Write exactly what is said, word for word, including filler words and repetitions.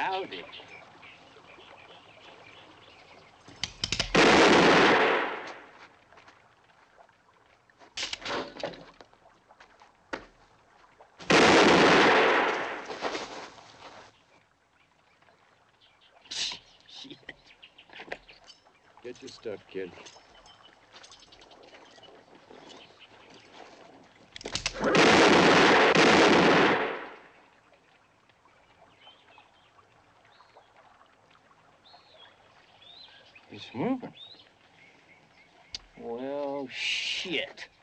Howdy. Shit. Get your stuff, kid. It's moving. Well, shit.